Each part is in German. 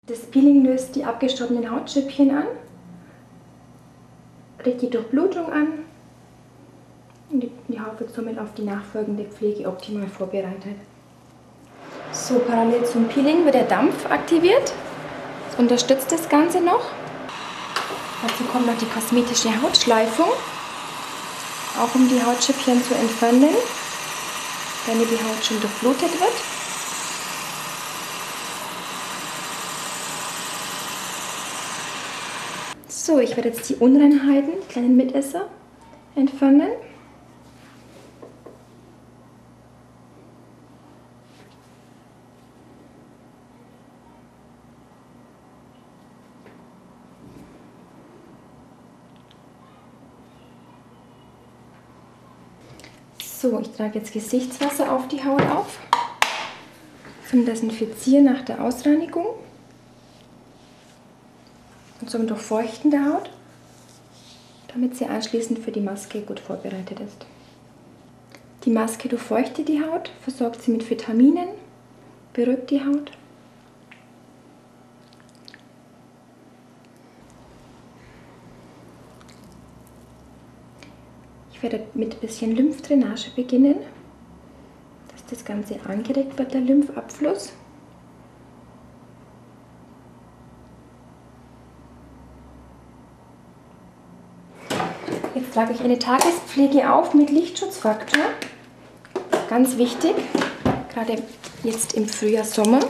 Das Peeling löst die abgestorbenen Hautschüppchen an, regt die Durchblutung an und die Haut wird somit auf die nachfolgende Pflege optimal vorbereitet. So, parallel zum Peeling wird der Dampf aktiviert. Das unterstützt das Ganze noch. Dazu kommt noch die kosmetische Hautschleifung, auch um die Hautschüppchen zu entfernen, damit die Haut schön durchblutet wird. So, ich werde jetzt die Unreinheiten, die kleinen Mitesser, entfernen. So, ich trage jetzt Gesichtswasser auf die Haut auf zum Desinfizieren nach der Ausreinigung und zum Durchfeuchten der Haut, damit sie anschließend für die Maske gut vorbereitet ist. Die Maske durchfeuchtet die Haut, versorgt sie mit Vitaminen, beruhigt die Haut. Ich werde mit ein bisschen Lymphdrainage beginnen, dass das Ganze angeregt wird, der Lymphabfluss. Jetzt trage ich eine Tagespflege auf mit Lichtschutzfaktor. Ganz wichtig, gerade jetzt im Frühjahr, Sommer.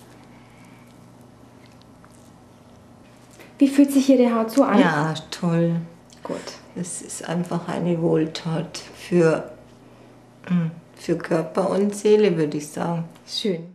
Wie fühlt sich Ihre Haut so an? Ja, toll. Gut. Es ist einfach eine Wohltat für Körper und Seele, würde ich sagen. Schön.